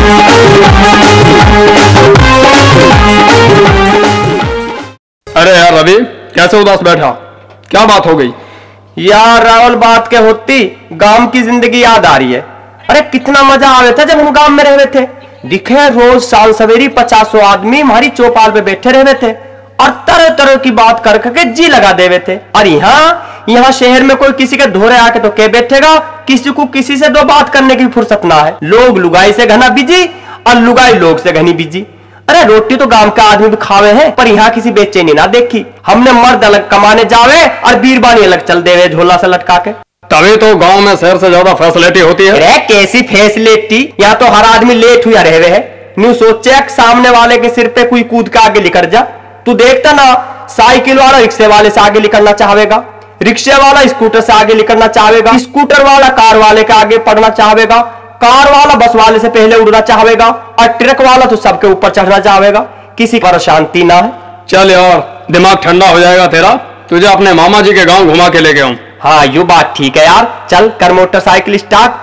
अरे यार रवि, कैसे उदास बैठा? क्या बात हो गई? यार राहुल, बात क्या होती, गांव की जिंदगी याद आ रही है। अरे कितना मजा आ रहा था जब हम गांव में रह रहे थे। दिखे रोज साल सवेरी 50 आदमी हमारी चौपाल पे बैठे रहे थे और तरह तरह की बात कर करके जी लगा देवे थे। और यहाँ शहर में कोई किसी के धोरे आके तो क्या बैठेगा, किसी को किसी से दो बात करने की फुर्सत ना है। लोग लुगाई से घना बिजी और लुगाई लोग से घनी बिजी। अरे रोटी तो गांव का आदमी भी खावे हैं, पर यहाँ किसी बेचैनी ना देखी। हमने मर्द अलग कमाने जावे और बीरबानी अलग चल देवे झोला से लटका के। तभी तो गांव में शहर से ज्यादा फैसिलिटी होती है। अरे कैसी फैसिलिटी, यहाँ तो हर आदमी लेट हुआ रहे है। न्यू सोचे सामने वाले के सिर पे कोई कूद के आगे निकल जा। तू देखता ना, साइकिल वाला रिक्शे वाले से आगे निकलना चाहेगा, रिक्शे वाला स्कूटर से आगे निकलना चाहेगा, स्कूटर वाला कार वाले के आगे पड़ना चाहेगा, कार वाला बस वाले से पहले उड़ना चाहेगा और ट्रक वाला तो सबके ऊपर चढ़ना चाहेगा। किसी पर शांति ना है। चल यार, दिमाग ठंडा हो जाएगा तेरा। तुझे अपने मामा जी के गांव घुमा के लेके आऊं। हाँ यू बात ठीक है यार, चल कर मोटरसाइकिल स्टार्ट।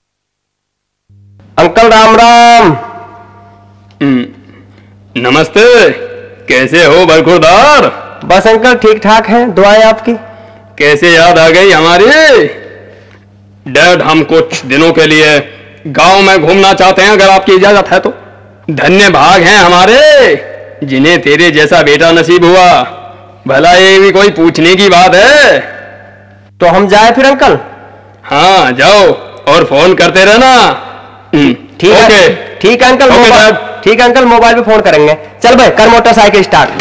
अंकल राम राम। नमस्ते, कैसे हो बरखुरदार? बस अंकल ठीक ठाक है, दुआएं आपकी। कैसे याद आ गई हमारी? डैड, हम कुछ दिनों के लिए गांव में घूमना चाहते हैं, अगर आपकी इजाजत है तो। धन्य भाग हैं हमारे जिन्हें तेरे जैसा बेटा नसीब हुआ। भला ये भी कोई पूछने की बात है? तो हम जाए फिर अंकल? हाँ जाओ, और फोन करते रहना। ठीक है, ठीक है अंकल। ठीक है अंकल, मोबाइल पे फोन करेंगे। चल भाई कर मोटरसाइकिल स्टार्ट।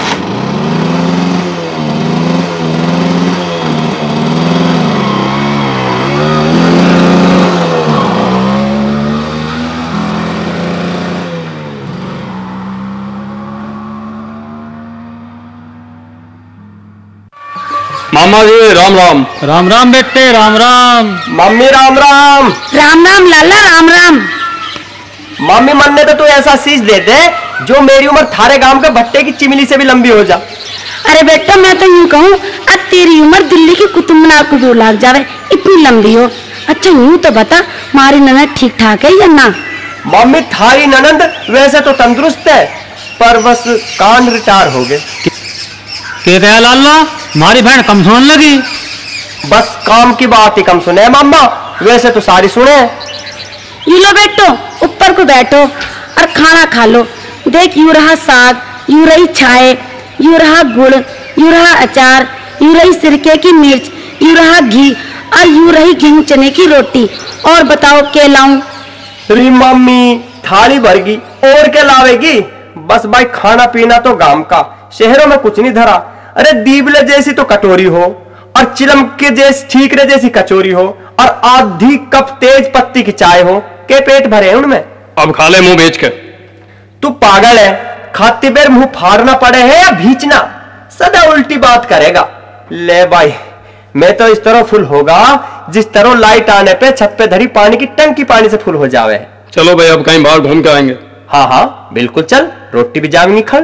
मामा जी राम राम। राम राम बेटे, राम राम। मम्मी राम राम। राम राम लाला, राम राम। मम्मी मन ने तो तू ऐसा सीज दे दे जो मेरी उम्र थारे गांव के भट्टे की चिमनी से भी लंबी हो जा। अरे बेटा, मैं तो यूं कहूँ, अब तेरी उम्र दिल्ली की कुतुब मीनार को दूर लग जावे, इतनी लंबी हो। अच्छा यूं तो बता, हमारी ननद ठीक ठाक है या ना? मम्मी थारी ननद वैसे तो तंदुरुस्त है, पर बस कान रिटायर हो गए। कहते हैं लाला, हमारी बहन कम सुनने लगी। बस काम की बात ही कम सुने मामा, वैसे तो सारी सुने। यू लो बेटो, ऊपर को बैठो और खाना खा लो। देख यू रहा साग, यू रही छाए, यू रहा गुड़, यू रहा अचार, यू रही सिरके की मिर्च, यू रहा घी और यू रही गेहूं चने की रोटी। और बताओ क्या लाऊं? अरे मम्मी थाली भर गई, और क्या लावेगी? बस भाई खाना पीना तो गांव का, शहरों में कुछ नहीं धरा। अरे दीबले जैसी तो कटोरी हो और चिलम के जैसी ठीकरे जैसी कचौरी हो और आधी कप तेज पत्ती की चाय हो, के पेट भरे हैं उनमें? अब खा ले मुंह बेच के। तू पागल है, खाते बेर मुंह फाड़ना पड़े है या भींचना? सदा उल्टी बात करेगा। ले भाई, मैं तो इस तरह फुल होगा जिस तरह लाइट आने पे छत पे धरी पानी की टंकी पानी से फुल हो जावे। चलो भाई, अब कहीं बाहर घूम के आएंगे। हाँ हाँ बिल्कुल, चल रोटी भी जाएंगी खड़।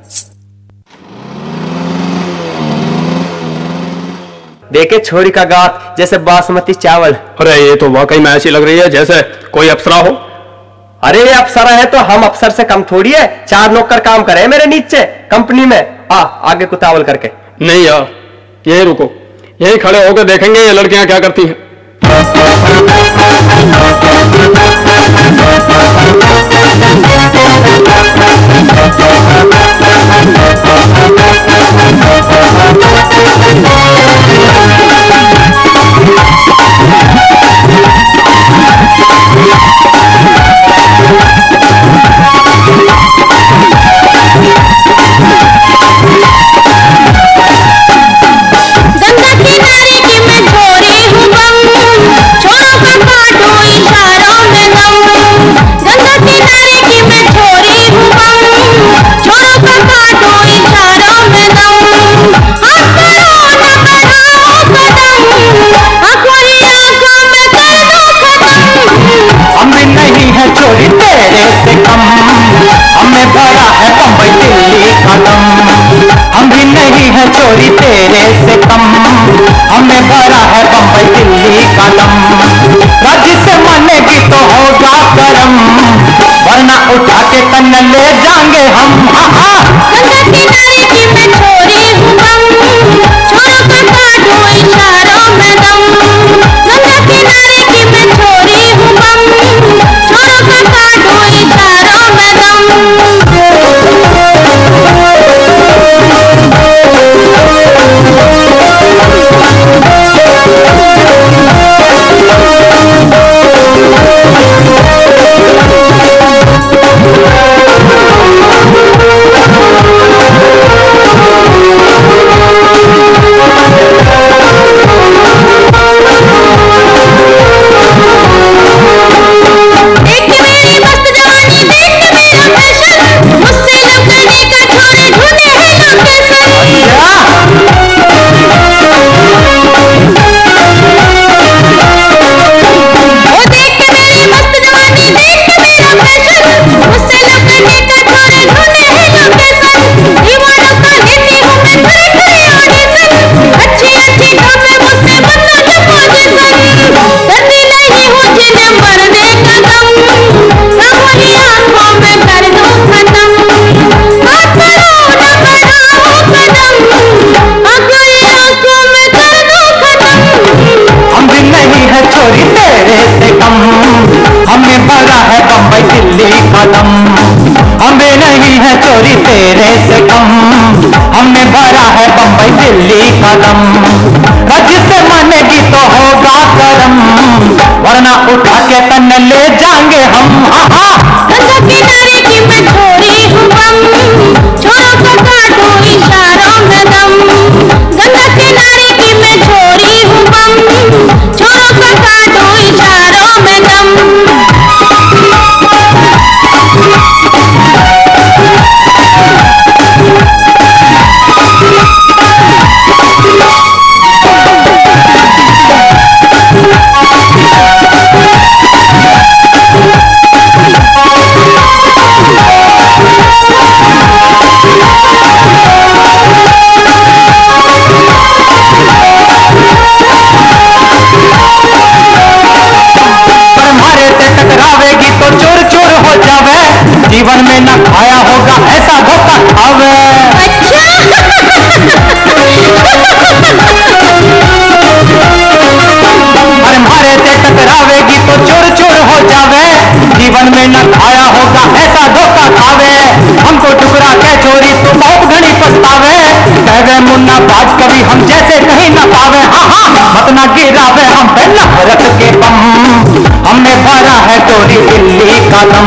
देखे छोरी का गात जैसे बासमती चावल। अरे ये तो वाकई में ऐसी लग रही है जैसे कोई अप्सरा हो। अरे ये अप्सरा है तो हम अफसर से कम थोड़ी है, 4 नौकर काम करे मेरे नीचे कंपनी में। आगे कुतावल करके। नहीं यार, यही रुको, यही खड़े होकर देखेंगे ये लड़कियां क्या करती हैं। चोरी तेरे से कम, हमें भरा है बम्बई दिल्ली का दम। राज्य से मानेगी तो होगा करम, वरना तन ले जाएंगे हम। गंगा किनारे की मैं छोरी हूँ बम, छोरों का काटूं इशारों में दम। गंगा किनारे की मैं छोरी हूँ बम, छोरों का काटूं इशारों में दम। हमें नहीं है चोरी तेरे से कम, हमने भरा है बम्बई दिल्ली का दम। रज से मानेगी तो होगा करम, वरना उठा के तन ले जाएंगे हम। गंगा किनारे की मैं छोरी हूँ बम, छोरों को काटूं इशारों में दम। गंगा किनारे की मैं छोरी हूँ बम, छोरों को काटूं इशारों में दम। जीवन में न खाया होगा ऐसा धोखा खावे। अरे मारे से टकरावेगी तो चोर चोर हो जावे, जीवन में न खाया होगा ऐसा धोखा खावे। हमको टुकड़ा के चोरी तो बहुत घनी पछतावे, कहवे मुन्ना बाज कभी हम जैसे कहीं न पावे। मत न गिरावे हम पे नफरत के बम, हमने भरा है चोरी दिल्ली का दम।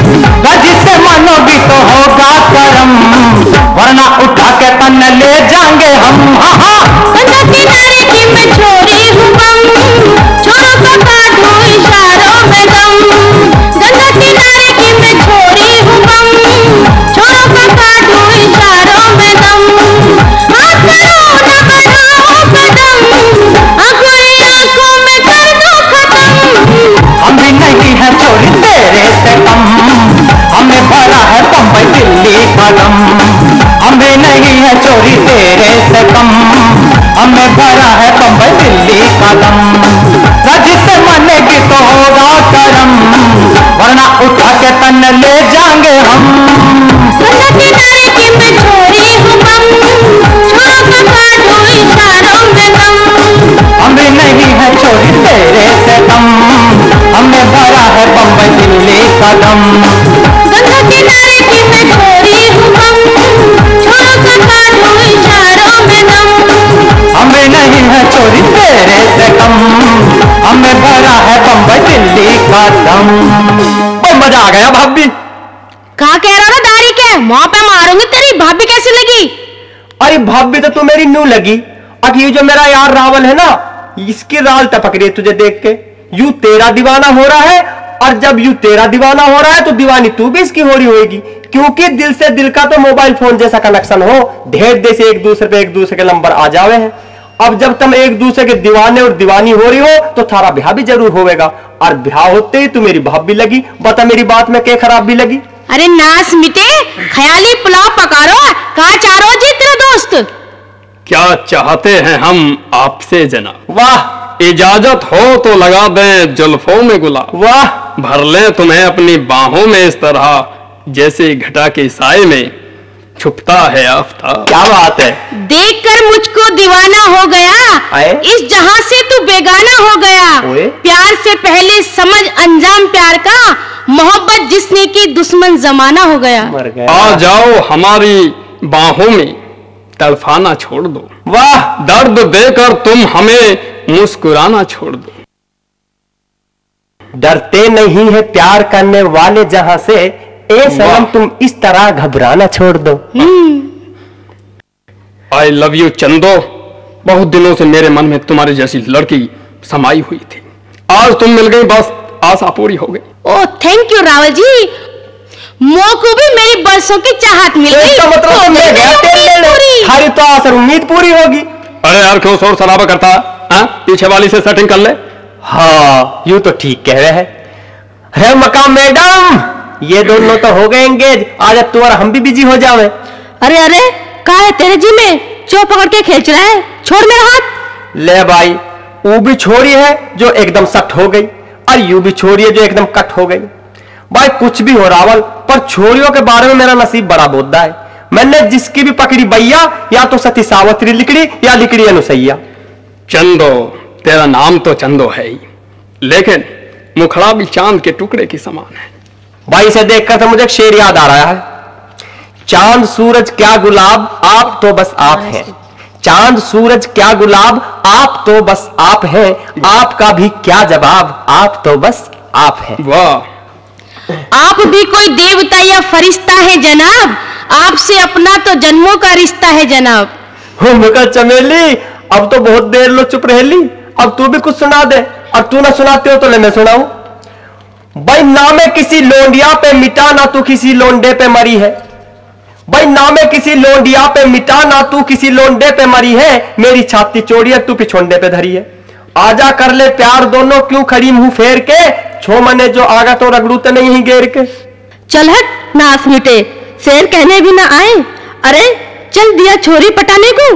जिससे मानोगी तो होगा करम, वरना उठा के तन ले जाएंगे हम। गंगा किनारे की मैं छोरी हूँ बम, छोरों को काटूं इशारों में दम। गंगा किनारे की मैं छोरी हूँ बम, छोरों को काटूं इशारों में दम। हाथ करो न बढ़ाओ कदम, आंखों आंखों में कर दो खत्म। हम भी नहीं है चोरी तेरे से कम, हमें भरा है बम्बई दिल्ली का दम। हमें नहीं है चोरी तेरे से कम, हमें भरा है बम्बई दिल्ली का दम। रज से मानेगी तो होगा करम, वरना उठा के तन ले जाएंगे हम। गंगा किनारे की मैं छोरी हूँ बम, छोरों को काटूं इशारों में दम। हमें नहीं है चोरी तेरे से कम, हमें भरा है बम्बई दिल्ली का दम। गंगा किनारे की मैं छोरी हूँ बम, छोरों को काटूं इशारों में दम। हमें नहीं है चोरी तेरे से कम, हमें भरा है बम्बई दिल्ली का दम। मजा आ गया भाभी। कहा कह रहा ना दारी के वहां पे मारूंगी तेरी भाभी कैसी लगी? अरे भाभी तो तू मेरी नू लगी। अब ये जो मेरा यार रावल है ना, इसकी राल टपक रही है तुझे देख के। यू तेरा दीवाना हो रहा है, और जब यू तेरा दीवाना हो रहा है तो दीवानी तू भी इसकी हो रही होगी, क्योंकि दिल से दिल का तो मोबाइल फोन जैसा कनेक्शन हो, ढेर दे से एक दूसरे पे एक दूसरे के नंबर आ जावे हैं। अब जब तुम एक दूसरे के दीवाने और दीवानी हो रही हो तो थारा ब्याह भी जरूर होगा, और ब्याह होते ही तू मेरी भाभी लगी। बता मेरी बात में क्या खराब भी लगी? अरे नास मिटे, ख्याली पुलाव पका रो। कहा चाह रहा जी तेरा दोस्त? क्या चाहते हैं हम आपसे जनाब? वाह, इजाजत हो तो लगा दें जुल्फों में गुलाब, वाह, भर लें तुम्हें अपनी बाहों में इस तरह जैसे घटा के साए में छुपता है आफताब। क्या बात है। देखकर मुझको दीवाना हो गया, आए? इस जहां से तू बेगाना हो गया। ओए? प्यार से पहले समझ अंजाम प्यार का, मोहब्बत जिसने की दुश्मन जमाना हो गया। मर गया। आ जाओ हमारी बाहों में, तड़फाना छोड़ दो। वाह। दर्द देकर तुम हमें मुस्कुराना छोड़ दो। डरते नहीं है प्यार करने वाले जहां से, ए सनम तुम इस तरह घबराना छोड़ दो। I love you Chando. बहुत दिनों से मेरे मन में तुम्हारी जैसी लड़की समाई हुई थी, आज तुम मिल गई, बस आशा पूरी हो गई। Oh thank you Rawal ji, मोह को भी मेरी बरसों की चाहत मिल गई। इसका मतलब हो तुम गई ले गया मेरी तेल उम्मीद लेने। पूरी। हमारी तो आसर उम्मीद पूरी होगी। अरे यार क्यों शोर शराबा करता है? पीछे वाली से सेटिंग कर ले। हाँ यूं तो ठीक कह रहे हैं। अरे मकाम मैडम, ये दोनों तो हो गए एंगेज, आज अब तू और हम भी बिजी हो जावे। अरे अरे कहा है तेरे जी में, चो पकड़ के खींच रहा है, छोड़ मेरा हाथ। ले भाई, वो भी छोड़ी है जो एकदम सट हो गई, और यू भी छोड़ी है जो एकदम कट हो गई। भाई कुछ भी हो रावल, पर छोरियों के बारे में मेरा नसीब बड़ा बोधा है। मैंने जिसकी भी पकड़ी भैया, या तो सती सावित्री लिकड़ी या लिकड़ी अनुसैया। चंदो, तेरा नाम तो चंदो है ही, लेकिन मुखड़ा भी चांद के टुकड़े की समान है। भाई इसे देखकर तो मुझे एक शेर याद आ रहा है। चांद सूरज क्या गुलाब, आप तो बस आप हैं। चांद सूरज क्या गुलाब, आप तो बस आप हैं। आपका भी क्या जवाब, आप तो बस आप हैं। वाह। आप भी कोई देवता या फरिश्ता है जनाब, आपसे अपना तो जन्मों का रिश्ता है जनाब। मगर चमेली, अब तो बहुत देर लो चुप रहेली, अब तू भी कुछ सुना दे, और तू ना सुनाते हो तो ले मैं सुनाऊं। भाई नामे किसी लोंडिया पे मिटा, ना तू किसी लोंडे पे मरी है। भाई नामे किसी लोंडिया पे मिटा, ना तू किसी लोंडे पे मरी है। मेरी छाती चोड़ी है, तू पिछोंडे पे धरी है। आजा कर ले प्यार दोनों, क्यों खड़ी मुंह फेर के, छो मने जो आगा तो रगड़ू तो नहीं ही गेर के। चल हट नास मिटे, शेर कहने भी ना आए। अरे चल दिया छोरी पटाने को।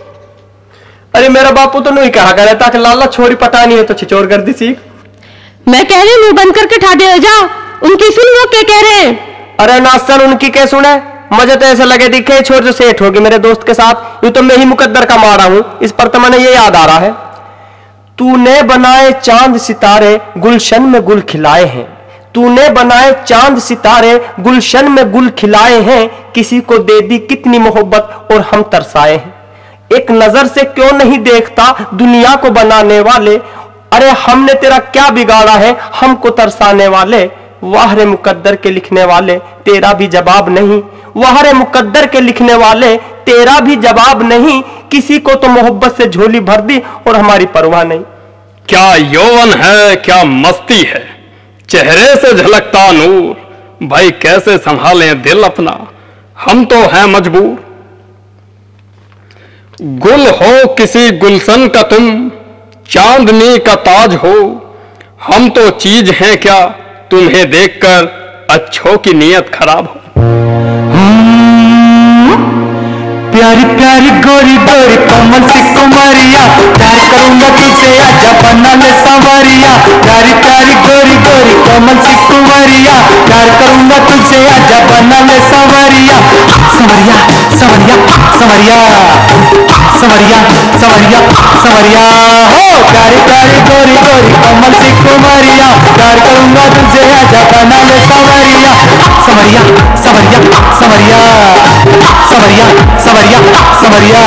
अरे मेरा बापू तो नहीं कहा करे था कि लाला छोरी पटानी है तो छिचोर कर दी सीख। मैं कह रही मुंह बंद करके ठाडे हो जाओ, उनकी सुन लो क्या कह रहे हैं। अरे नासन उनकी क्या सुने, मुझे तो ऐसा लगे दिखे छोड़ जो सेठ होगी मेरे दोस्त के साथ, यूं तो मैं ही मुकद्दर का मारा हूं। इस पर तो मैंने ये याद आ रहा है। तूने बनाए चांद सितारे, गुलशन में गुल खिलाए हैं। तूने बनाए चांद सितारे, गुलशन में गुल खिलाए हैं। किसी को दे दी कितनी मोहब्बत और हम तरसाए हैं। एक नजर से क्यों नहीं देखता दुनिया को बनाने वाले, अरे हमने तेरा क्या बिगाड़ा है हमको तरसाने वाले। वाह रे मुकद्दर के लिखने वाले, तेरा भी जवाब नहीं। वाह रे मुकद्दर के लिखने वाले, तेरा भी जवाब नहीं। किसी को तो मोहब्बत से झोली भर दी और हमारी परवाह नहीं। क्या यौवन है, क्या मस्ती है, चेहरे से झलकता नूर। भाई कैसे संभालें दिल अपना, हम तो हैं मजबूर। गुल हो किसी गुलशन का तुम, चांदनी का ताज हो। हम तो चीज हैं क्या, तुम्हें देखकर अच्छों की नीयत खराब हो। प्यारी प्यारी गोरी गोरी कमल से कुमारिया, प्यार करूंगा तुझसे आजा बना ले संवरिया। प्यारी प्यारी गोरी गोरी कमल से कुमारिया, प्यार करूंगा तुझसे आजा बना ले संवरिया। संवरिया संवरिया संवरिया संवरिया संवरिया संवरिया हो। प्यारी प्यारी गोरी गोरी कमल से कुमारिया, प्यार करूंगा तुझसे आजा बना ले संवरिया। संवरिया संवरिया संवरिया संवरिया संवरिया संवरिया।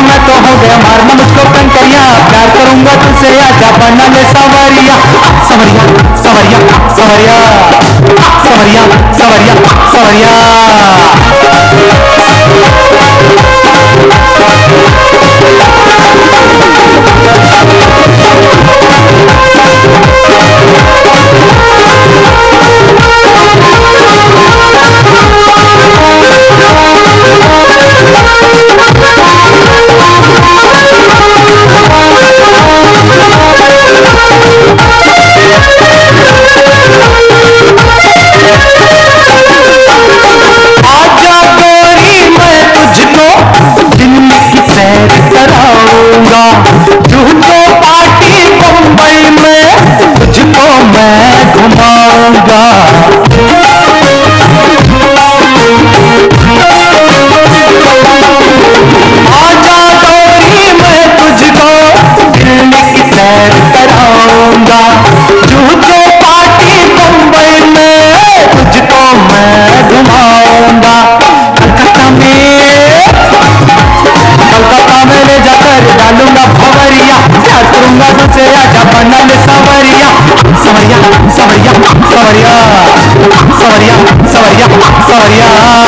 मैं तो हो गया मारना मुझको कंकरिया, प्यार करूंगा तुझसे आजा बना ले सवरिया, सवरिया सवरिया सवरिया सवरिया सवरिया सवरिया। आजा गोरी मैं तुझको दिल्ली की सैर कराऊंगा, तुझको पार्टी मुंबई में तुझको मैं घुमाऊंगा। आजा गोरी मैं तुझको दिल्ली की सैर कराऊंगा, तुझको पार्टी मुंबई में तुझको मैं घुमाऊंगा। कलकत्ता में ले जाकर डालूंगा भंवरिया, प्यार करूंगा तुझसे आजा बना ले सवरिया, सवरिया सवरिया सवरिया सवरिया सवरिया सवरिया।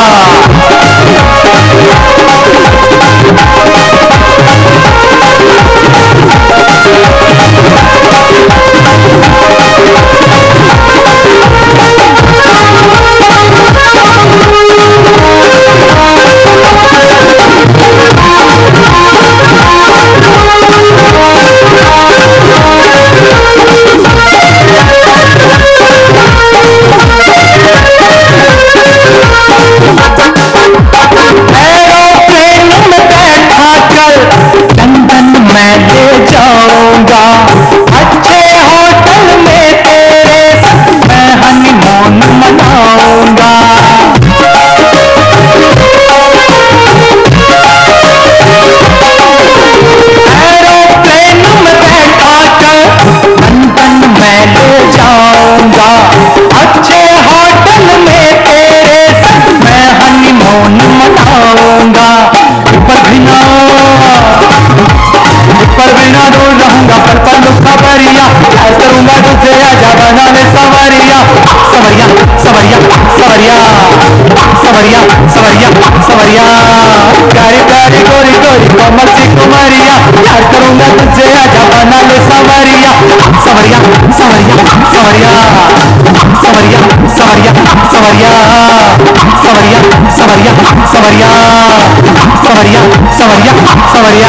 एरोप्लेन में बैठा कर लंदन मैं ले जाऊंगा, अच्छे होटल में तेरे साथ मैं हनीमून मनाऊंगा। एरोप्लेन में बैठा कर लंदन मैं ले जाऊंगा, अच्छे होटल में तेरे साथ मैं हनीमून मनाऊंगा। पर बिना दूर रहूंगा पल पल खबरिया, प्यार करूंगा तुझसे आजा बना ले सवरिया, सवरिया सवरिया सवरिया सवरिया सवरिया सवरिया। प्यारी प्यारी गोरी गोरी कमल सी कुमारिया, प्यार करूंगा तुझसे आजा बना ले सवरिया, सवरिया सवरिया सवरिया सवरिया सवरिया सवरिया सवरिया सवरिया सवरिया सवरिया सवरिया सवरिया।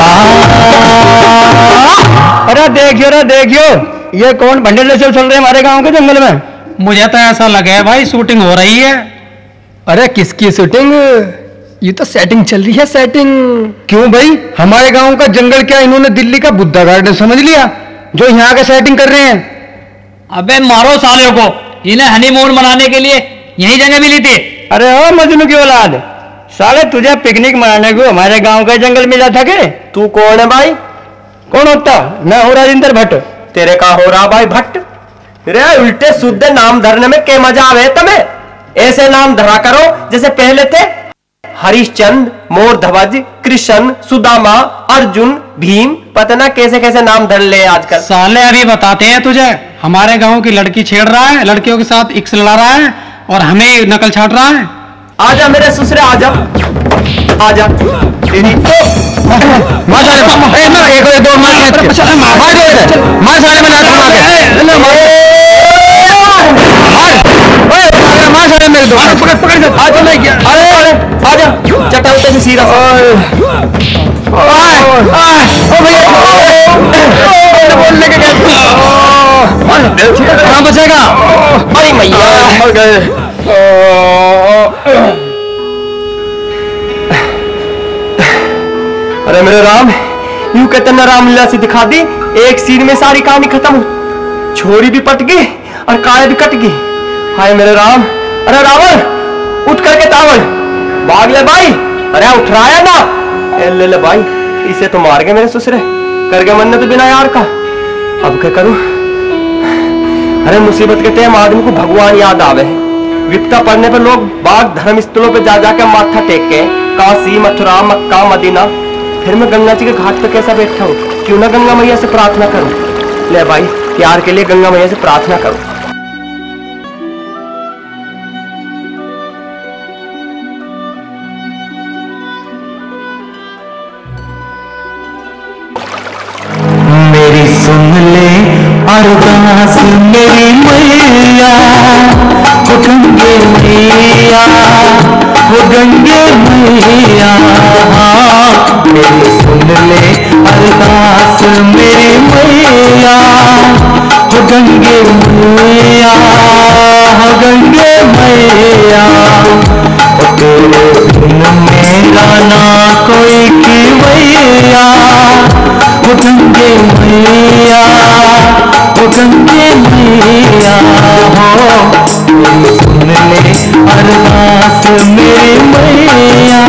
अरे देखियो ये कौन भंडेले से चल रहे हैं हमारे गांव के जंगल में। मुझे तो ऐसा लगा है भाई शूटिंग हो रही है। अरे किसकी शूटिंग? ये तो सेटिंग चल रही है सेटिंग। क्यों भाई, हमारे गांव का जंगल क्या इन्होंने दिल्ली का बुद्धा गार्डन समझ लिया जो यहाँ का सेटिंग कर रहे हैं? अबे मारो साले को, इन्हें हनीमून मनाने के लिए यही जगह मिली थी। अरे ओ मजनू की औलाद, साले तुझे पिकनिक मनाने को हमारे गांव का जंगल मिला था के? तू कौन है भाई? कौन होता? मैं हो राजेंद्र भट्ट। तेरे का हो रहा भाई भट्ट? रे उल्टे शुद्ध नाम धरने में क्या मजा आवे तुम्हें? ऐसे नाम धरा करो जैसे पहले थे हरिश्चंद्र, मोर ध्वज, कृष्ण, सुदामा, अर्जुन, भीम, पता ना कैसे कैसे नाम धर ले आजकल। साले अभी बताते हैं तुझे, हमारे गांव की लड़की छेड़ रहा है, लड़कियों के साथ इक्स लड़ा रहा है और हमें नकल छाट रहा है। आजा मेरे ससुरे आजा, आजा तेरी मार साले एक और दो मार साले में लात मार साले मेरे दो पकड़ आजा नहीं किया। अरे आजा चटाउते से सीधा बोलने के कहां बचेगा? अरे मैया मर गए। अरे मेरे राम, यूं कहते न रामलीला सी दिखा दी, एक सीन में सारी कहानी खत्म, छोरी भी पट गई और काय भी कट गई। हाय मेरे राम। अरे रावण उठ करके तावड़ भाग ले भाई। अरे उठ रहा है ना? ले ले भाई, इसे तो मार गए मेरे ससुरे, कर गए मन्नत बिना यार का। अब क्या करूं? अरे मुसीबत के टाइम आदमी को भगवान याद आवे। विपता पड़ने पर लोग बाग धर्म स्थलों पे जा जाकर माथा टेक के काशी, मथुरा, मक्का, मदीना फिर मैं गंगा जी के घाट पे कैसा बैठा हूँ, क्यों ना गंगा मैया से प्रार्थना करूँ। ले भाई, प्यार के लिए गंगा मैया से प्रार्थना करूँ। मेरी सुन ले अरदास मेरी मैया, वो गंगे मैया, वो गंगे मैया। मेरी सुन ले अरदास मेरी मैया, वो गंगे मैया, वो गंगे मैया। वो तेरे बिन मेरा ना कोई खिवैया, वो गंगे मैया, वो गंगे मैया। हो सुन ले अरदास मेरी मैया।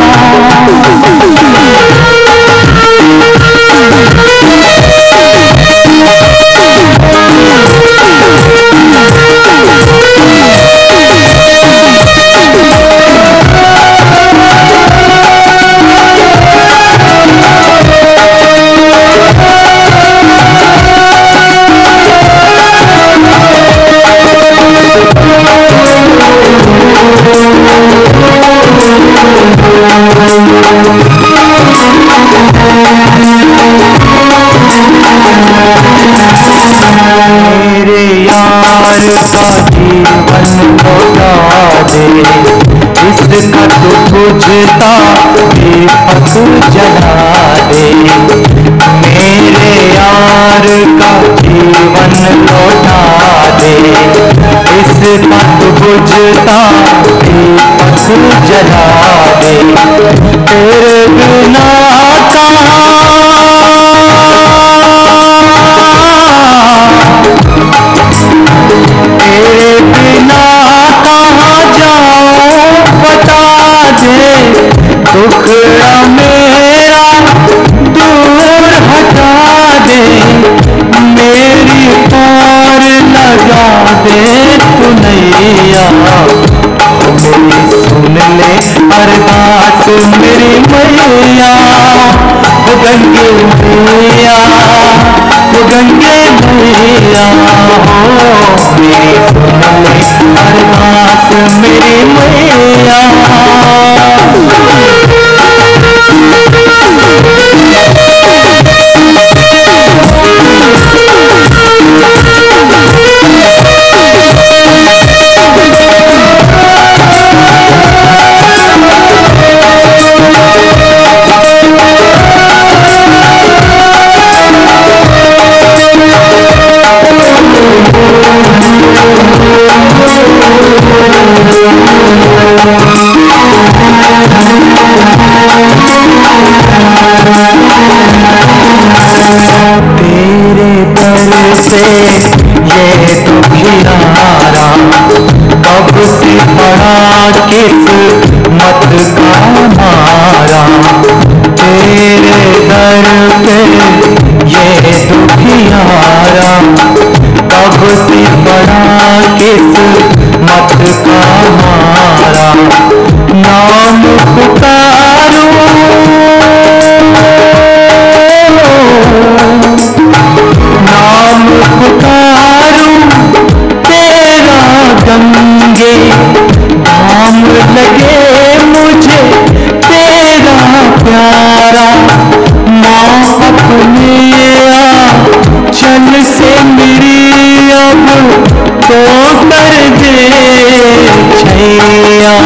मेरे यार का जीवन लौटा दे, इसका तो बुझता दीपक जला दे। मेरे यार का जीवन लौटा दे, इसका तो बुझता दीपक जला दे। तेरे बिना तेरे बिना कहाँ जाऊं बता दे, दुखड़ा मेरा दूर हटा दे। मेरी पार लगा दे तू नैया। मेरी सुन ले अरदास मेरी मैया, वो गंगे मैया, वो गंगे मैया। हो मेरी सुन ले अरदास मेरी मैया। तेरे दर से ये दुखियारा कब से पड़ा किस्मत का मारा। तेरे दर पे ये दुखियारा कब से पड़ा किस्मत का मारा। नाम पुकारूं नाम पुकारूं तेरा गंगे, धाम लगे मुझे तेरा प्यारा। माँ अपने चल से मेरी अब तो कर दे छैया।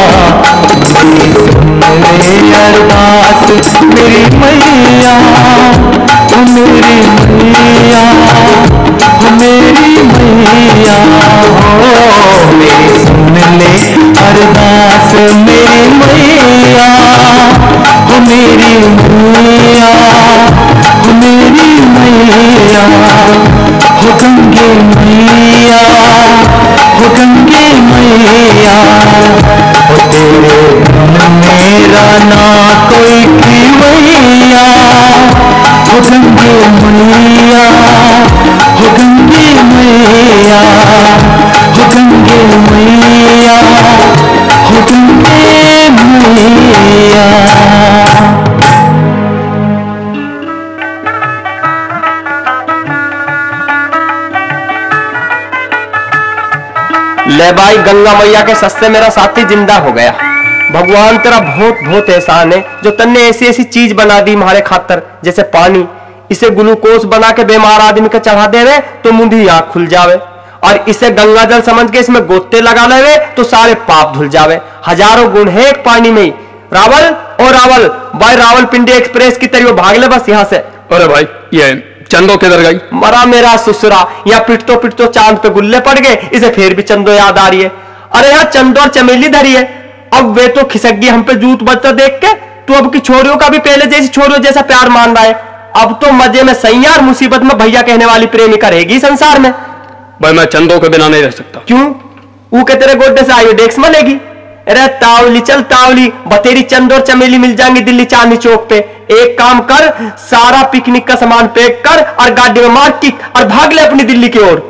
मेरी अरदास मेरी मैया, मेरी मैया, मेरी मैया। हो मेरी सुन ले अरदास मेरी मैया, हो मेरी मैया, हो मेरी मैया। हो गंगे मैया, हो गंगे मैया। हो तेरे बिन मेरा ना कोई खिवैया, हो गंगे मैया, हो गंगे मैया, हो गंगे मैया, हो गंगे मैया। ले भाई, गंगा मैया के सस्ते मेरा साथी जिंदा हो गया। भगवान तेरा बहुत बहुत एहसान है जो तन्ने ऐसी ऐसी चीज बना दी हमारे खातर, जैसे पानी। इसे ग्लूकोज बना के बीमार आदमी को चढ़ा देवे तो मुंधी आंख खुल जावे, और इसे गंगा जल समझ के इसमें गोते लगा लेवे तो सारे पाप धुल जावे। हजारों गुण है एक पानी में ही। रावल और रावल भाई, रावलपिंडी एक्सप्रेस की तरह भाग ले बस यहाँ से। अरे भाई, ये चंदो किधर गई? मरा मेरा ससुरा, या पिटतो पिटतो चांद पे गुल्ले पड़ गए, इसे फिर भी चंदो याद आ रही है। अरे यार, चंदो और चमेली धरी है, अब वे तो खिसक गई हम पे जूत बचता देख के। तू अब की छोरियों का भी पहले जैसी छोरियों जैसा प्यार मान रहा है। अब तो मजे में सही यार, मुसीबत में भैया कहने वाली प्रेमिका रहेगी संसार में। भाई मैं चंदो के बिना नहीं रह सकता। क्यों? वो के तेरे गोड्डे से आई डेक्स में लेगी? अरे तावली चल तावली, बतेरी चंदो और चमेली मिल जाएंगी दिल्ली चांदनी चौक पे। एक काम कर, सारा पिकनिक का सामान पैक कर और गाड़ी में मार किक और भाग ले अपनी दिल्ली की ओर।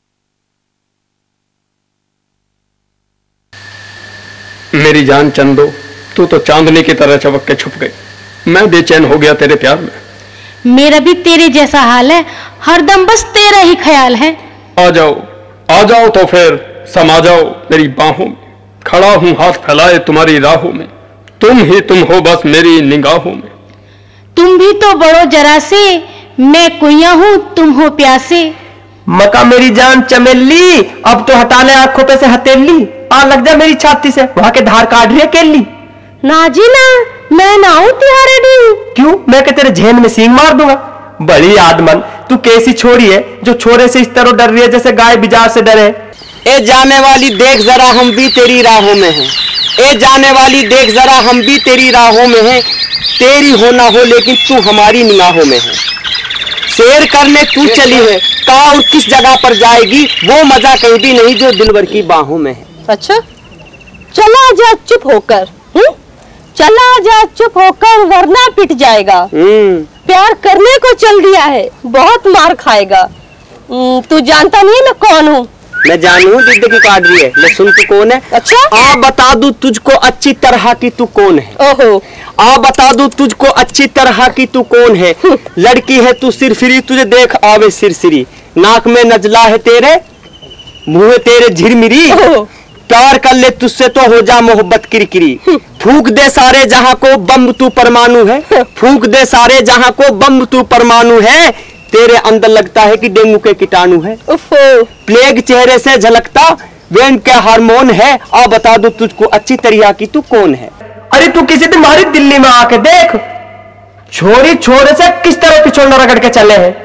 मेरी जान चंदो, तू तो चांदनी की तरह चमक के छुप गई। मैं बेचैन हो गया तेरे प्यार में। मेरा भी तेरे जैसा हाल है, हरदम बस तेरा ही ख्याल है। आ जाओ तो फिर समा जाओ मेरी बाहों में। खड़ा हूं हाथ फैलाए तुम्हारी राहों में, तुम ही तुम हो बस मेरी निगाहों में। तुम भी तो बड़ो जरा से, मैं कुइया हूँ तुम हो प्यासे। मका मेरी जान चमेली, अब तो हटा ले आंखों पे से हथेली। आ लग जा मेरी छाती से, वहां के धार काट रही है केली। ना जी ना, मैं ना हूँ तिहारे डी। क्यों? मैं के तेरे झेन में सींग मार दूंगा। बड़ी आदमन, तू कैसी छोरी है जो छोरे से इस तरह डर रही है जैसे गाय बिजार से डरे। ए जाने वाली देख जरा हम भी तेरी राहों में हैं। ए जाने वाली देख जरा हम भी तेरी राहों में हैं। तेरी हो ना हो लेकिन तू हमारी निगाहों में है। शेर करने तू चली है, कहाँ और किस जगह पर जाएगी, वो मजा कहीं भी नहीं जो दिलवर की बाहों में है। अच्छा, चला जा चुप होकर, चला जा चुप होकर वरना पिट जाएगा। प्यार करने को चल दिया है, बहुत मार खाएगा। तू जानता नहीं है मैं कौन हूँ? मैं जानू दीदी की काट रही है, मैं सुन तू कौन है। अच्छा, आ बता दूं तुझको अच्छी तरह की तू कौन है। ओहो, आ बता दूं तुझको अच्छी तरह की तू कौन है। लड़की है तू सिरफिरी, तुझे देख आवे सिरसिरी। नाक में नजला है तेरे, मुंह तेरे झिरमिरी। प्यार कर ले तुझसे तो हो जा मोहब्बत किरकिरी। फूंक दे सारे जहां को बम तू परमाणु है। फूंक दे सारे जहां को बम तू परमाणु है। तेरे अंदर लगता है कि डेंगू के कीटाणु है। प्लेग चेहरे से झलकता वेन के हार्मोन है। आ बता दो तुझको अच्छी तरह की तू कौन है। अरे तू किसी दिन हमारी दिल्ली में आके देख, छोरी छोरे से किस तरह पिछोड़ना रगड़ के चले हैं।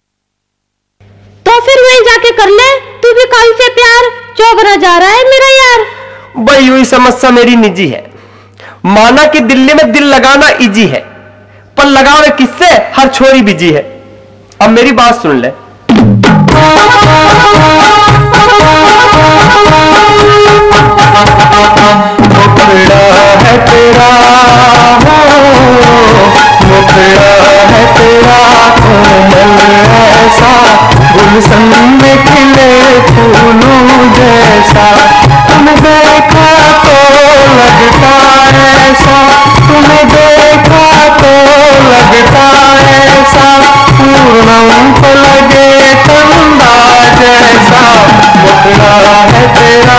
तो फिर वहीं जाके कर ले, तू भी काल से प्यार चौबरा जा रहा है मेरा यार। भाई हुई समस्या मेरी निजी है। माना कि दिल्ली में दिल लगाना इजी है, पर लगावे किससे हर छोरी बिजी है। अब मेरी बात सुन ले। मुखड़ा है तेरा मुखड़ा है तेरा कोमल ऐसा, गुलशन में खिले फूलों जैसा। तुम्हें देखा तो लगता ऐसा, तुम्हें देखा तो लगता ऐसा, पूर्णम को लगे चंदा जैसा। मुखड़ा है तेरा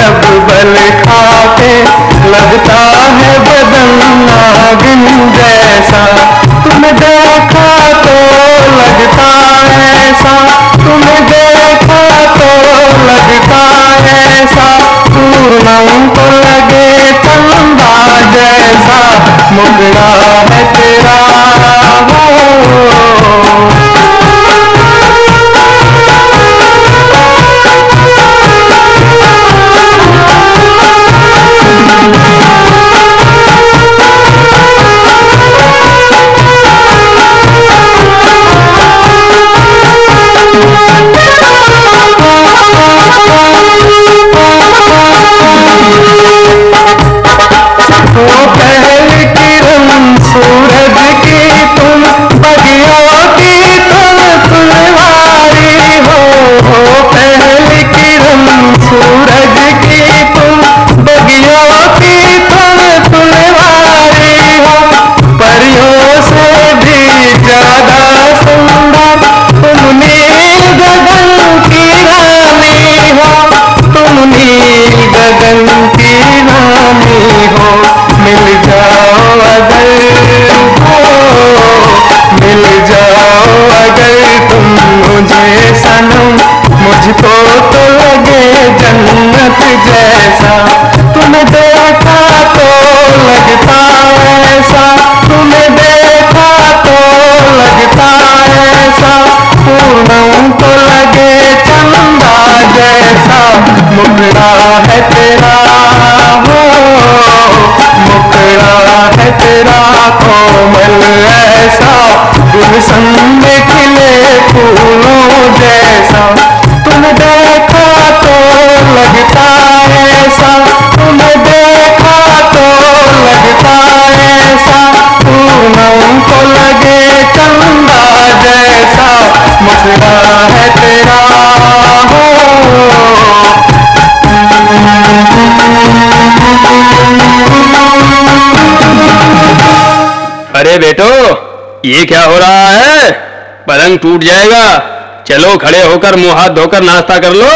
लगता है बदन नागिन जैसा। मुखड़ा है तेरा मुझको तो लगे जन्नत जैसा, तुम्हें देखा तो लगता ऐसा, तुम्हें देखा तो लगता ऐसा, पूनम तो लगे चंदा जैसा, मुखड़ा है तेरा हो, मुखड़ा है तेरा कोमल ऐसा, गुलशन में खिले फूलों जैसा, तुम्हें देखा तो लगता ऐसा, तुम्हें देखा तो लगता ऐसा, पूनम को लगे चंदा जैसा, मुखड़ा है तेरा हो। अरे बेटो, ये क्या हो रहा है? पलंग टूट जाएगा। चलो खड़े होकर मुंह हाथ धोकर नाश्ता कर लो।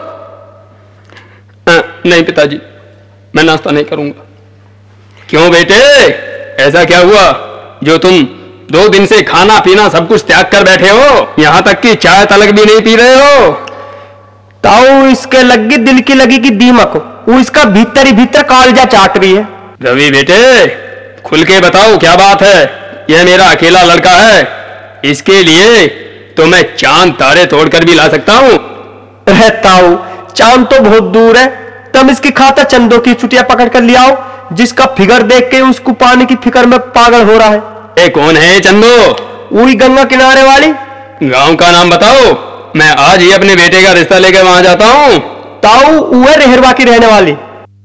नहीं पिताजी, मैं नाश्ता नहीं करूंगा। क्यों बेटे, ऐसा क्या हुआ जो तुम 2 दिन से खाना पीना सब कुछ त्याग कर बैठे हो? यहां तक कि चाय तलक भी नहीं पी रहे हो? ताऊ इसके लगी दिल की लगी कि दीमक, वो इसका भीतर ही भीतर कालजा चाट रही है। रवि बेटे, खुल के बताओ क्या बात है? यह मेरा अकेला लड़का है, इसके लिए तो मैं चांद तारे तोड़कर भी ला सकता हूँ। ताऊ चांद तो बहुत दूर है, तुम इसकी खातर चंदों की चुटिया पकड़ कर ले आओ, जिसका फिगर देख के उसको पाने की फिक्र में पागल हो रहा है। ए, कौन है चंदो? वही गंगा किनारे वाली। गांव का नाम बताओ, मैं आज ही अपने बेटे का रिश्ता लेकर वहां जाता हूँ। ताऊ वो है रेहरवा की रहने वाली।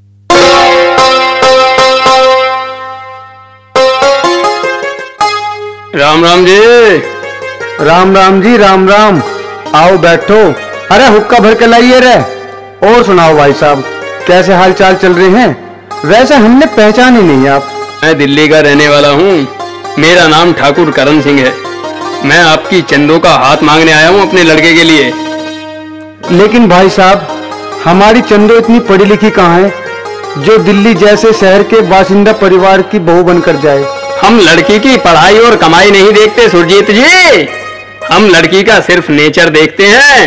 राम राम जी। राम राम जी, राम राम। आओ बैठो। अरे हुक्का भर के लाइए रे। और सुनाओ भाई साहब, कैसे हाल चाल चल रहे हैं? वैसे हमने पहचान ही नहीं आप। मैं दिल्ली का रहने वाला हूँ, मेरा नाम ठाकुर करण सिंह है। मैं आपकी चंदों का हाथ मांगने आया हूँ अपने लड़के के लिए। लेकिन भाई साहब, हमारी चंदो इतनी पढ़ी लिखी कहाँ है जो दिल्ली जैसे शहर के बासिंदा परिवार की बहू बनकर जाए? हम लड़की की पढ़ाई और कमाई नहीं देखते सुरजीत जी, हम लड़की का सिर्फ नेचर देखते हैं।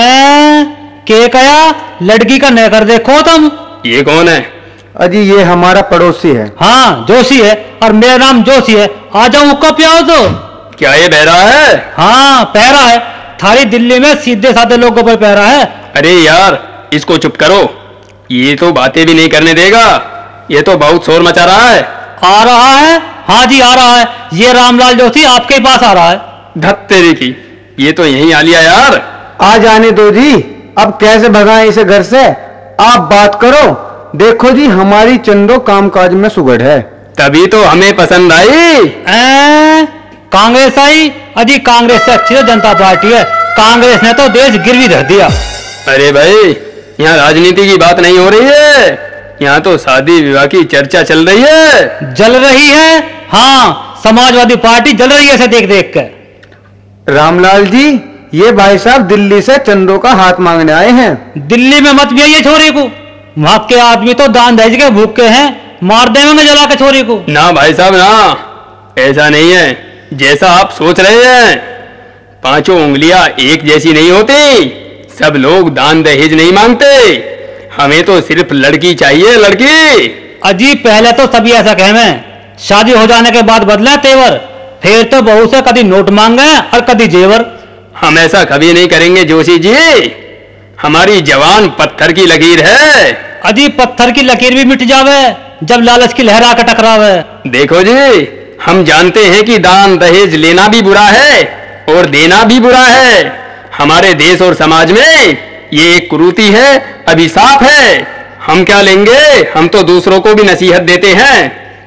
के कया लड़की का नेचर देखो तुम? ये कौन है? अजी ये हमारा पड़ोसी है। हाँ जोशी है, और मेरा नाम जोशी है। आ जाऊं हुक्का पियाओ तो। क्या ये बहरा है? हाँ पहरा है, थारी दिल्ली में सीधे साधे लोगों पर पहरा है। अरे यार इसको चुप करो, ये तो बातें भी नहीं करने देगा, ये तो बहुत शोर मचा रहा है। आ रहा है? हाँ जी आ रहा है, ये रामलाल जोशी आपके पास आ रहा है। धत तेरी की, ये तो यहीं आ लिया यार। आ जाने दो जी, अब कैसे भगाएं इसे घर से? आप बात करो। देखो जी हमारी चंदो कामकाज में सुगढ़ है। तभी तो हमें पसंद आई। कांग्रेस आई? अजी कांग्रेस से अच्छी तो जनता पार्टी है, कांग्रेस ने तो देश गिरवी रख दिया। अरे भाई, यहाँ राजनीति की बात नहीं हो रही है, यहाँ तो शादी विवाह की चर्चा चल रही है। जल रही है? हाँ, समाजवादी पार्टी जल रही है इसे देख देख कर। रामलाल जी, ये भाई साहब दिल्ली से चंदो का हाथ मांगने आए हैं। दिल्ली में मत भी छोरी को, वहां के आदमी तो दान दहेज के भूखे हैं, मार देंगे जला के छोरी को। ना भाई साहब ना, ऐसा नहीं है जैसा आप सोच रहे हैं। 5 उंगलियां एक जैसी नहीं होती, सब लोग दान दहेज नहीं मांगते, हमें तो सिर्फ लड़की चाहिए, लड़की। अजी पहले तो सभी ऐसा कहवे, शादी हो जाने के बाद बदले तेवर, फिर तो बहू से कभी नोट मांगे और कभी जेवर। हम ऐसा कभी नहीं करेंगे जोशी जी, हमारी जवान पत्थर की लकीर है। अजी पत्थर की लकीर भी मिट जावे जब लालच की लहर आकर टकरावे। देखो जी, हम जानते हैं कि दान दहेज लेना भी बुरा है और देना भी बुरा है। हमारे देश और समाज में ये एक कुरीति है, अभिशाप है। हम क्या लेंगे, हम तो दूसरों को भी नसीहत देते हैं।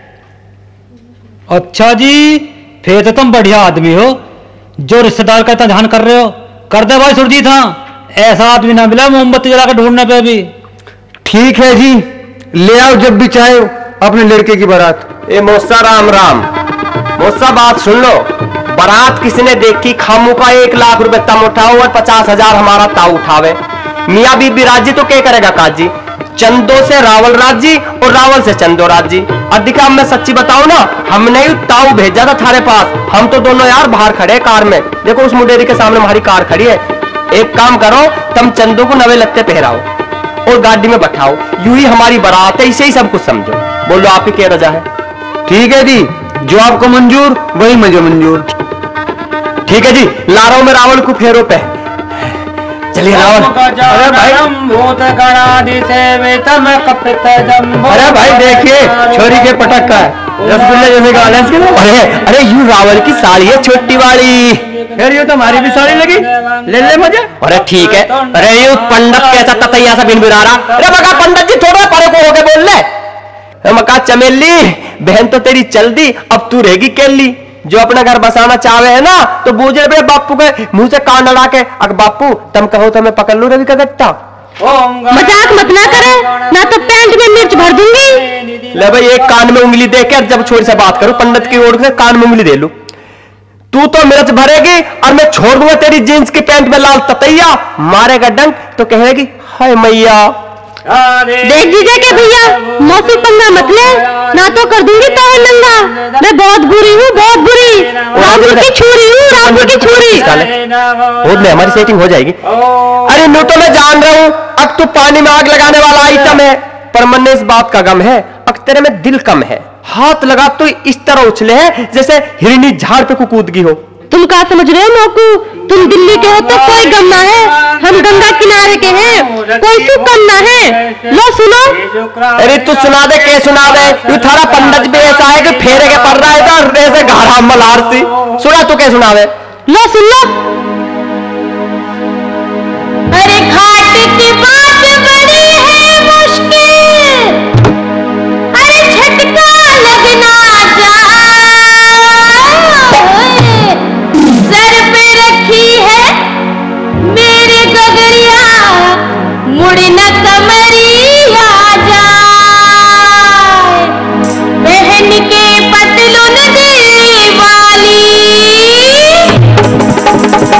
अच्छा जी, फिर तो तुम बढ़िया आदमी हो, जो रिश्तेदार का इतना ध्यान कर रहे हो। कर दे भाई सुरजीत, हाँ ऐसा आदमी ना मिला मोमबत्ती जलाकर ढूंढने पे भी। ठीक है जी, ले आओ जब भी चाहे अपने लड़के की बारात। ए मौसा राम राम, मौसा बात सुन लो। बारात किसने देखी, खामू का 1 लाख रुपए तम उठाओ और 50,000 हमारा ताऊ उठावे। मियाँ बीबी राजी तो क्या करेगा काजी, चंदो से रावल राजी और रावल से चंदो राजी। अधिका मैं सच्ची बताऊं ना, हमने ही ताऊ भेजा था थारे पास। हम तो दोनों यार बाहर खड़े कार में, देखो उस मुंडेरी के सामने हमारी कार खड़ी है। एक काम करो, तुम चंदो को नवे लत्ते पहराओ और गाड़ी में बैठाओ, यूं ही हमारी बारात है, इसे ही सब कुछ समझो। बोलो आपकी क्या रजा है? ठीक है जी, जो आपको मंजूर वही मुझे मंजूर। ठीक है जी, ला रहा हूं मैं रावल को फेरो पे। चलिए रावल। अरे भाई, अरे भाई देखिए, छोरी के पटक का है, रसगुल्ले जैसे गाले इसके। अरे अरे यूं रावल की साड़ी है छोटी वाली। फिर ये तो हमारी भी साड़ी लगी, ले ले मजा। अरे ठीक है। अरे ये पंडित कैसा ततैया सा बिन बिरा रहा। अरे मका पंडित जी थोड़ा परे को होके बोल ले। मका चमेली, बहन तो तेरी चल दी, अब तू रहेगी केली। जो अपना घर बसाना चाहे है ना, तो बूझे बड़े बापू के मुंह से कान लड़ा के, अगर बापू तुम कहो तो मैं पकड़ लू रवि का गट्टा। मजाक मत ना करे, ना तो पैंट में मिर्च भर दूंगी। ले भाई, एक कान में उंगली दे के जब छोरी से बात करूं, पंडित की ओर से कान में उंगली दे लू। तू तो मिर्च भरेगी और मैं छोड़ दूंगा तेरी जींस की पैंट में लाल ततैया। मारेगा डंक तो कहेगी हाय मैया। देख जीजा के भैया, मौसी पंगा मत ले, ना तो कर दूंगी तो नंगा। मैं बहुत बुरी हूँ, बहुत बुरी। रामपुर की छुरी हूँ, रामपुर की छुरी। हमारी सेटिंग हो जाएगी। अरे नू तो मैं जान रहा हूँ, अब तू पानी में आग लगाने वाला आइटम है, पर मन में इस बात का गम है, अब तेरे में दिल कम है। हाथ लगा तो इस तरह उछले है जैसे हिरनी झाड़ पे कूदगी हो। तुम क्या समझ रहे हो नौकू, तुम दिल्ली के हो तो कोई गम ना है, हम गंगा किनारे के हैं, कोई सुख कम ना है। लो सुनो। अरे तू सुना दे, के सुना दे। तू थारा पंडित भी ऐसा है कि फेरे के पड़ रहा है तो ऐसे घाड़ा मलार सी। सुना तू के सुना दे। लो सुन लो। अरे घाट की बात बड़ी है मुश्किल, अरे झटका लगना सर पे रखी है मेरे गगरिया, मुड़ न कमरिया जाए, बहन के पतलून दिल वाली।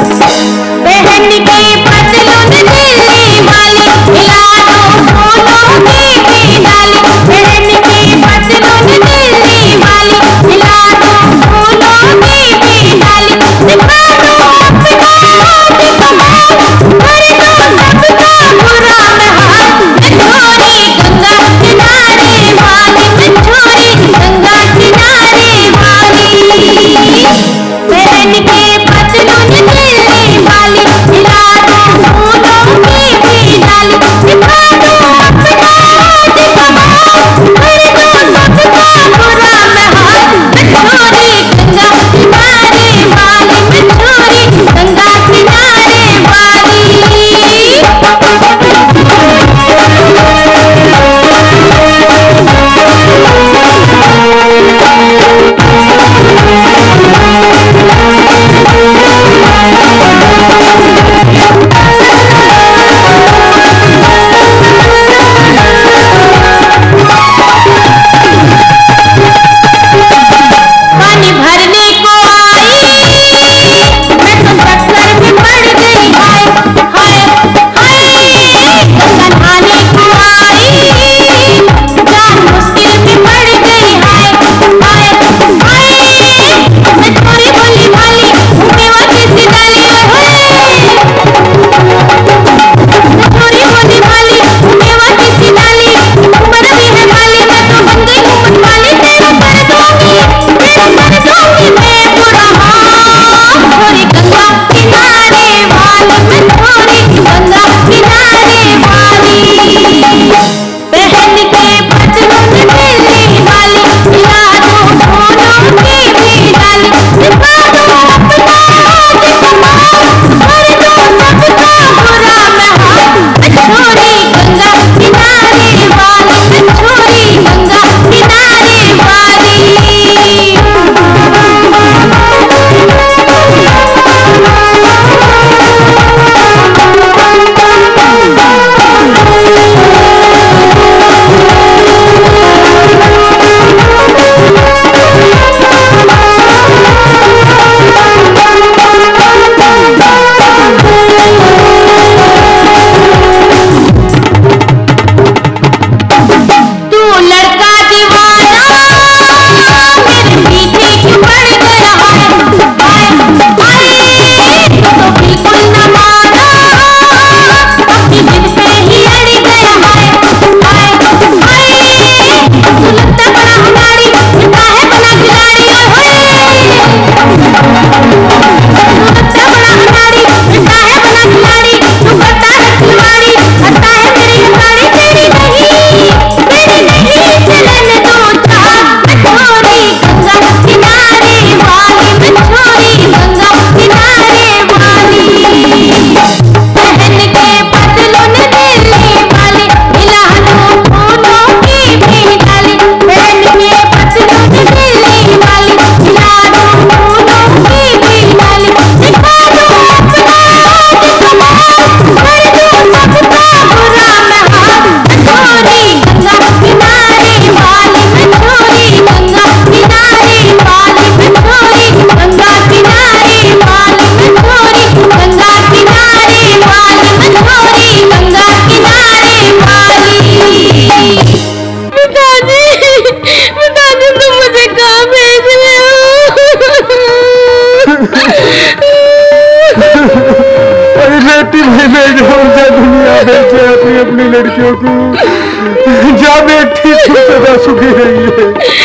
अपनी लड़कियों को जा बेटी तू सदा सुखी रही है।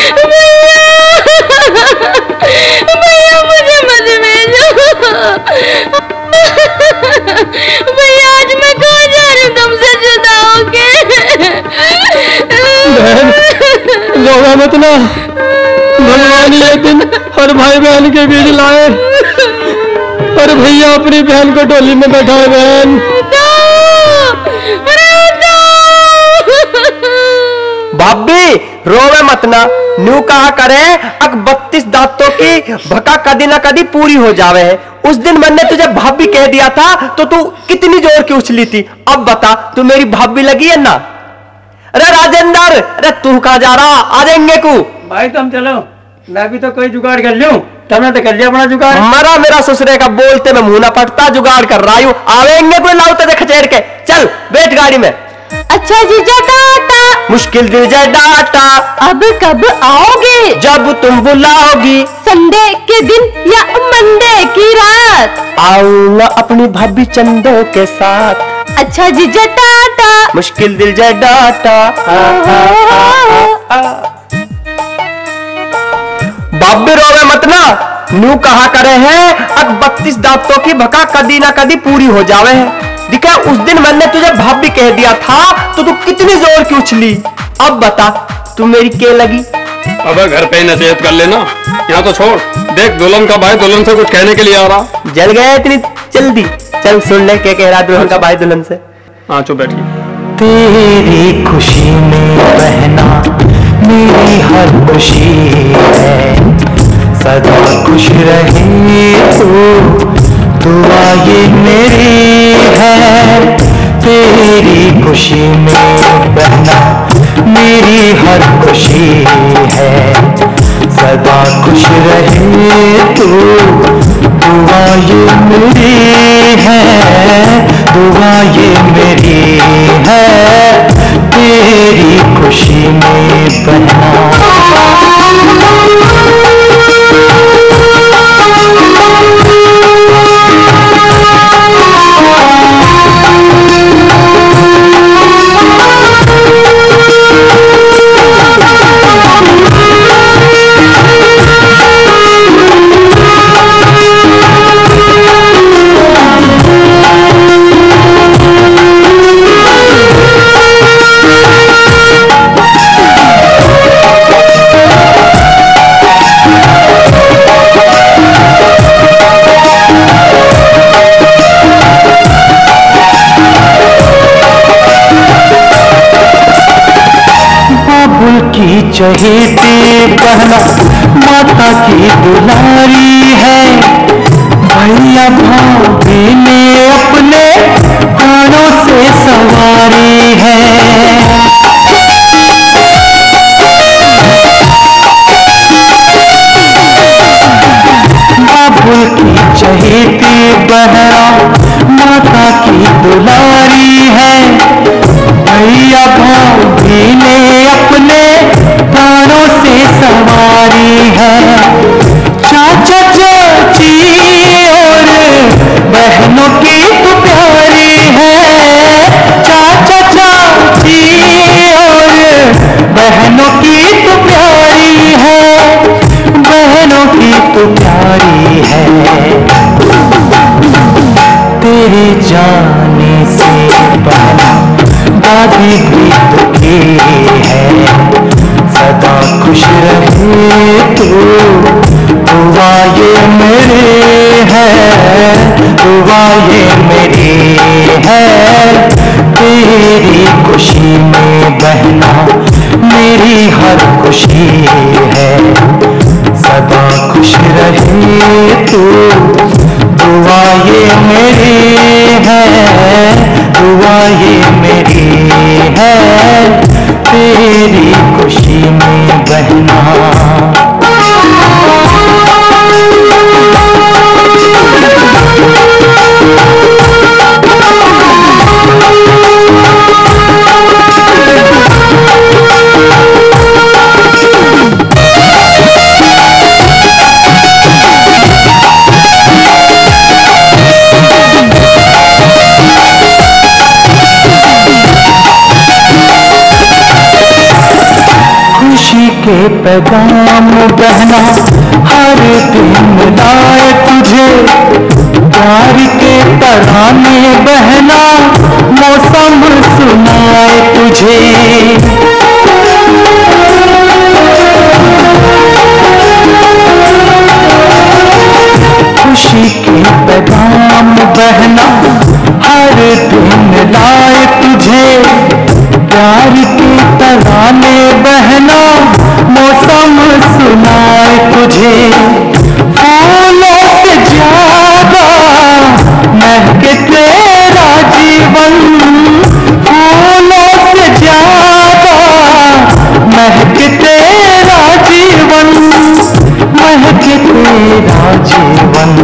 भैया मुझे मत भेजो। भैया आज मैं कहाँ जा रही हूँ, तुमसे जुदा होके। बहन रोना मत ना, भगवान ये दिन हर भाई बहन के बीच लाए। और भैया अपनी बहन को डोली में बैठाए। बहन भाभी रोवे मत ना, न्यू कहा करे अक 32 दांतों की भका कदी ना कदी पूरी हो जावे है। उस दिन मैंने तुझे भाभी कह दिया था तो तू कितनी जोर की उछली थी। अब बता तू मेरी भाभी लगी है ना। अरे राजेंद्र, अरे तू कहाँ जा रहा, आ जाएंगे को भाई तुम चलो, मैं भी तो कोई जुगाड़ कर लूं। तुमने तो कर लिया अपना जुगाड़। मरा मेरा ससुरे का बोलते में मुंह ना पड़ता, जुगाड़ कर रहा हूं। आवेंगे कोई लाउते दे खचेड़ के। चल बैठ गाड़ी में। अच्छा जीजा टाटा। मुश्किल दिल जाए डाटा। अब कब आओगे? जब तुम बुलाओगी। संडे के दिन या मंडे की रात? आऊंगा अपनी भाभी चंदो के साथ। अच्छा जीजा टाटा। मुश्किल दिल जाए डाटा। भाभी रोवे मत ना, न्यू कहा करे हैं अब 32 दांतों की भका कदी ना कदी पूरी हो जावे है। दिखा उस दिन मैंने तुझे भाभी कह दिया था तो तू कितनी जोर की उछली। अब बता तू मेरी के लगी। अबे घर पे ही नसीहत कर लेना, यहाँ तो छोड़। देख दुल्हन का भाई दुल्हन से कुछ कहने के लिए आ रहा। जल गया इतनी जल्दी, चल सुन ले क्या कह रहा दुल्हन का भाई दुल्हन से। हाँ चुप बैठिए। तेरी खुशी में बहना मेरी हर खुशी है, सदा खुश रहे तू, दुआ ये मेरी है। तेरी खुशी में बहना मेरी हर खुशी है, सदा खुश रहे तू, दुआ ये मेरी है, दुआ ये मेरी है। तेरी खुशी में बहना। चहेती बहना माता की दुलारी है, भैया भाभी ने अपने प्राणों से सवारी है। तेरे जाने से पहला दादी भी तो की है, सदा खुश रहे तू, दुआ ये मेरी है, दुआ ये मेरी है। तेरी खुशी में बहना मेरी हर खुशी है, सदा खुश रहे तू, दुआ ये मेरी है, दुआ ये मेरी है। तेरी खुशी में बहना के पैगाम बहना हर दिन लाए तुझे, प्यार के तराने बहना मौसम सुनाए तुझे। खुशी के पैगाम बहना हर दिन लाए तुझे, प्यार के तराने बहना मौसम सुनाए तुझे। फूलों से ज्यादा महके तेरा जीवन, फूलों से ज्यादा महके तेरा जीवन, महके तेरा जीवन।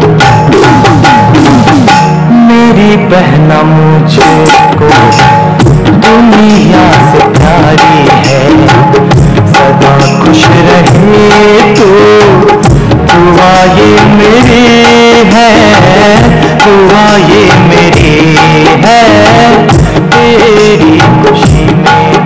मेरी बहना मुझको दुनिया से प्यारी है, सदा खुश रहे तू, दुआ ये मेरी है, दुआ ये मेरी है। तेरी खुशी में